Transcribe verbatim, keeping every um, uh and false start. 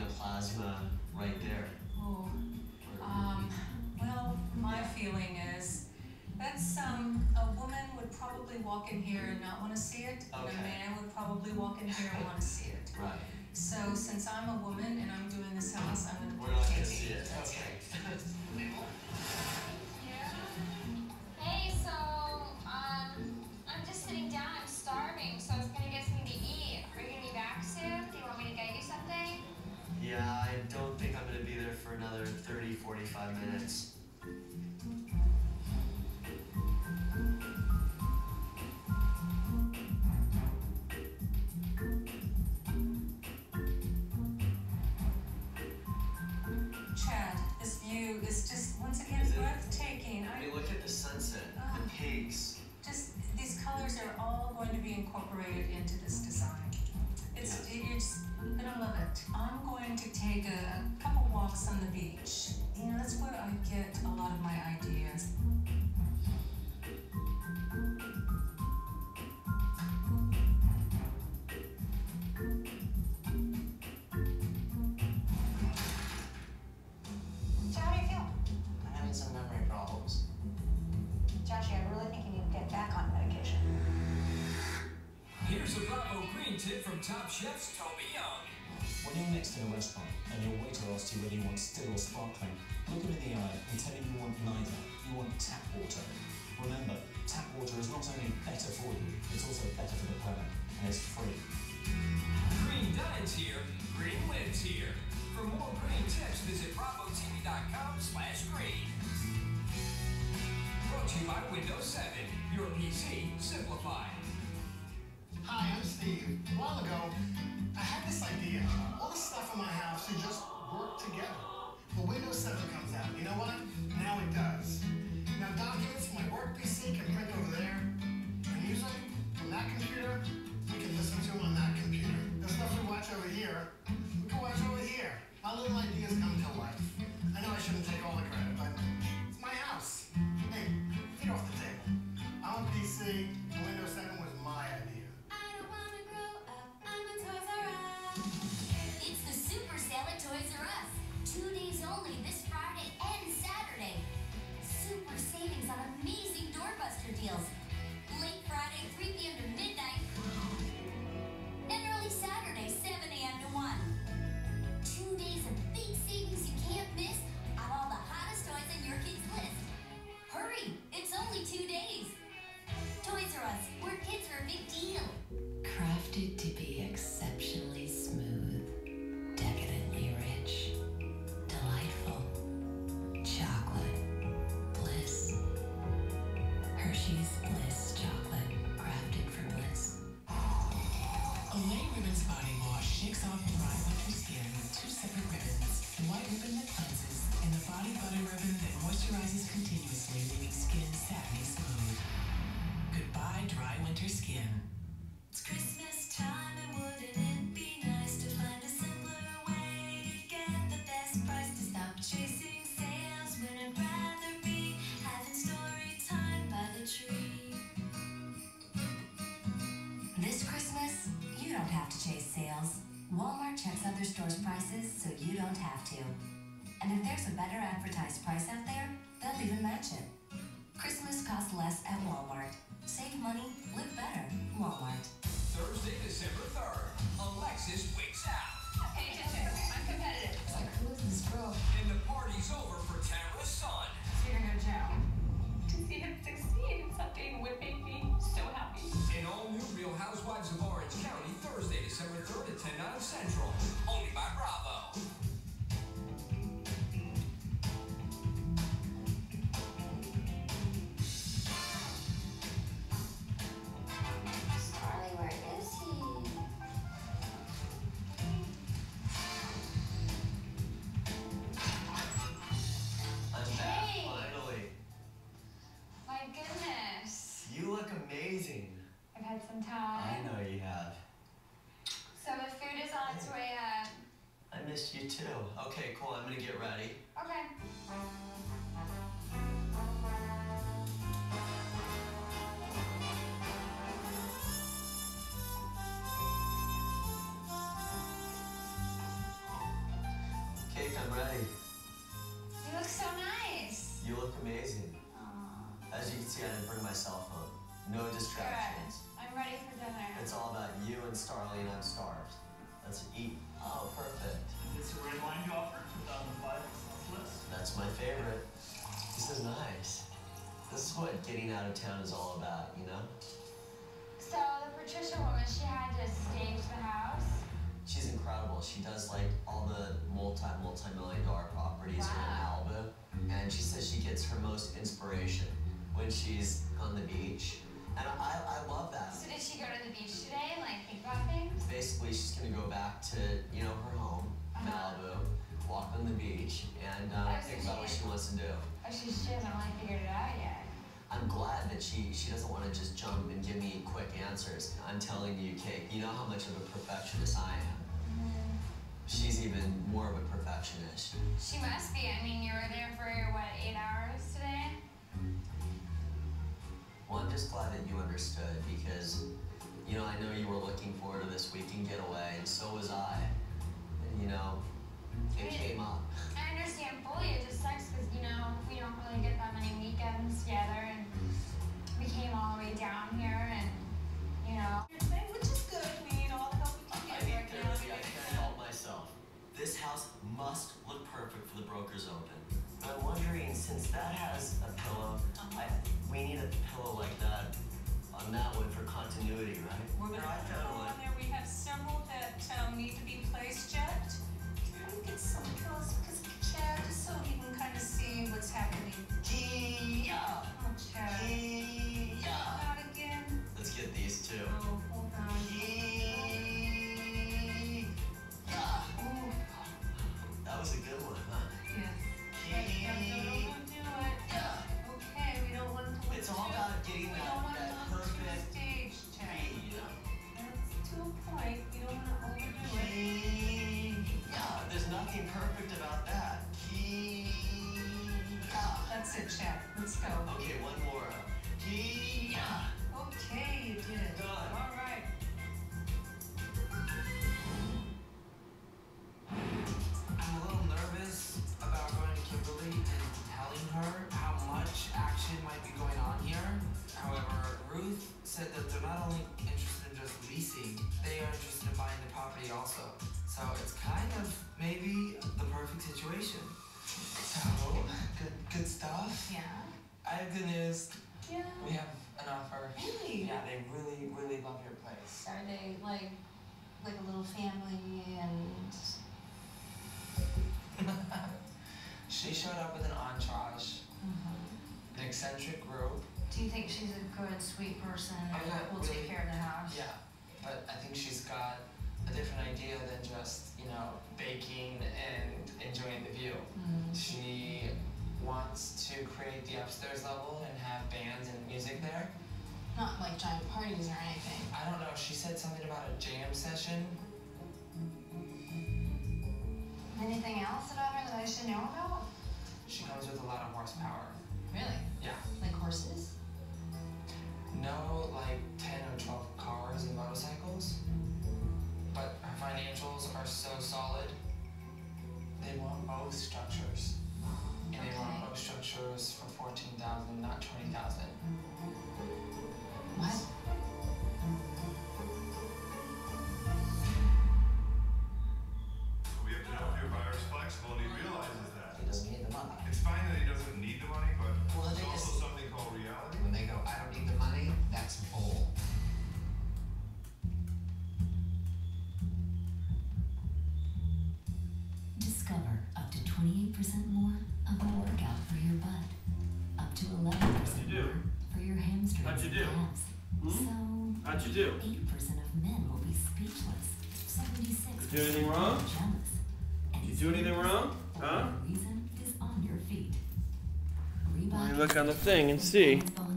a plasma right there. Oh, um, well, my feeling is that's, um, a woman would probably walk in here and not want to see it, and Okay. a man would probably walk in here and want to see it. Right. So since I'm a woman and I'm doing this house, I'm gonna. We're not gonna see it. Okay. Hey, so, um, I'm just sitting down, I'm starving, so I was gonna get something to eat. Are you gonna be back soon? Do you want me to get you something? Yeah, I don't think I'm gonna be there for another thirty, forty-five minutes. Chad, this view is just, once again, Is it? breathtaking. I I, mean, look at the sunset, Oh. the pigs. just, these colors are all going to be incorporated into this design. It's, you're just gonna love it. I'm going to take a, a couple walks on the beach. You know, that's where I get a lot of my ideas. So how do you feel? I'm having some memory problems. Joshy, I really think you need to get back on medication. Here's a Bravo green tip from Top Chef's Toby Young. When you're next in a restaurant and your waiter asks you whether you want still or sparkling, look him in the eye and tell him you want neither. You want tap water. Remember, tap water is not only better for you, it's also better for the planet, and it's free. Green Dine's here, Green lives here. For more green tips, visit bravo t v dot com slash green. Brought to you by Windows seven, your P C simplified. Hi, I'm Steve. A while ago, I had this idea. All the stuff in my house should just work together. But Windows seven comes out. You know what? Now it does. Now documents from my work P C can print over there. And music from that computer, we can listen to on that computer. The stuff we watch over here, we can watch over here. My little ideas come to life. I know I shouldn't take all the credit, but it's my house. Hey, feet off the table. I'm a P C, and Windows seven was my idea. I don't wanna grow up, I'm a Toys R Us. It's the super sale at Toys R Us. Two days only this Friday and Saturday. Super savings on amazing doorbuster deals. Late Friday, three p m to midnight. And early Saturday, seven a m to one. Two days of big savings you can't miss on all the hottest toys on your kids' list. Hurry, it's only two days. Toys R Us, where kids are a big deal. Crafted to be exceptionally smooth, decadently rich, delightful, chocolate, bliss. Hershey's Bliss chocolate, crafted for bliss. Olay Ribbons Body Wash shakes off dry, winter skin with two separate ribbons. The white ribbon that cleanses, and the body butter ribbon that moisturizes continuously, leaving skin satiny smooth. Goodbye, dry winter skin. It's Christmas time, and wouldn't it be nice to find a simpler way to get the best price, to stop chasing sales when I'd rather be having story time by the tree. This Christmas, you don't have to chase sales. Walmart checks other stores' prices so you don't have to. And if there's a better advertised price out there, they'll even match it. Christmas costs less at Walmart. Save money, live better. Walmart. Thursday, December third, Alexis wakes out. Pay attention, I'm competitive. It's like, who is this girl? And the party's over for Tamara's son. You're gonna go to jail. To see him succeed in something would make me so happy. An all-new Real Housewives of Orange County, Thursday, December third at ten, nine Central. Only by Bravo. Charlie, where is he? I'm back, Hey. finally. My goodness. You look amazing. I've had some I time. know you have. So the food is on its way up. I missed you too. Okay, cool. I'm gonna get ready. Okay. ready. You look so nice. You look amazing. Aww. As you can see, I didn't bring my cell phone. No distractions. Good. I'm ready for dinner. It's all about you and Starly, and I'm starved. Let's eat. Oh, perfect. This is a red wine you offered, two thousand five sauce list. That's my favorite. This is nice. This is what getting out of town is all about, you know? So the Patricia woman, she had to stage the house. She's incredible. She does like all the multi, multi-million dollar properties Wow. around Malibu. And she says she gets her most inspiration when she's on the beach. And I, I love that. So did she go to the beach today and like think about things? Basically, she's gonna go back to, you know, her home, Uh-huh. Malibu, walk on the beach, and um, Oh, so think she about what is- she wants to do. Oh, she, she hasn't really figured it out yet. I'm glad that she, she doesn't want to just jump and give me quick answers. I'm telling you, Kate, you know how much of a perfectionist I am. Mm-hmm. She's even more of a perfectionist. She must be. I mean, you were there for, what, eight hours today? Well, I'm just glad that you understood because, you know, I know you were looking forward to this weekend getaway, and so was I. And, you know, it came up. I understand fully. It just sucks because, you know, we don't really get that many weekends together, and we came all the way down here, and, you know. Which is good. We need all the help we can I get need right now. therapy. I can't help myself. This house must look perfect for the Brokers Open. I'm wondering, since that has a pillow, I, we need a pillow like that on that one for continuity, right? We're Here, gonna I put found one one. on there. We have several that um, need to be placed yet. Can we get some pillows because Chad, just so he can kind of see what's happening. Kia! Oh, Chad. Kia! Not again. Let's get these two. Oh, hold on. Kia! Oh, That was a good one, huh? yes. Yep, yep, no, no, don't do it. Okay, we don't want it to look It's all too- about getting we that- don't want it that to look too perfect staged, Chad. Hey, you know? That's to a point. We don't want to overdo it. Kia! There's nothing perfect about that. Kia! That's it, Chad. Let's go. Okay, one more. Kia! Okay, you did it. Done. All right. I'm a little nervous about going to Kimberly and telling her how much action might be going on here. However, Ruth said that they're not only interested in just leasing, they are interested in buying the property also. So it's kind of maybe the perfect situation. So, good, good stuff. Yeah. I have good news. Yeah. We have an offer. Really? Yeah, they really, really love your place. Are they like, like a little family and... She showed up with an entourage, an eccentric group. Do you think she's a good, sweet person I and got will take really- care of the house? Yeah, but I think she's got a different idea than just, you know, baking and enjoying the view. Mm. She wants to create the upstairs level and have bands and music there. Not like giant parties or anything. I don't know, she said something about a jam session. Anything else about her that I should know about? She comes with a lot of horsepower. Really? Yeah. Like horses? No, like ten or twelve cars and motorcycles. But her financials are so solid. They want both structures. And they want Okay. both structures for fourteen thousand, not twenty thousand. What? We have to know if your buyer's flexible and he realizes that. He doesn't need the money. It's fine that he doesn't need the money, but Well, the there's thing also is- something called reality. When they go, I don't need the money, that's bull. Discover up to twenty-eight percent more of a workout for your butt. Up to eleven percent How'd you do? more for your hamstrings How'd you and do? calves. Hmm? So, How'd you do? eighty percent of men will be speechless. seventy-six percent Did you do anything wrong? jealous. And Did you do anything wrong? Huh? The reason is on your feet. Let me Reebok look on the thing and see. behind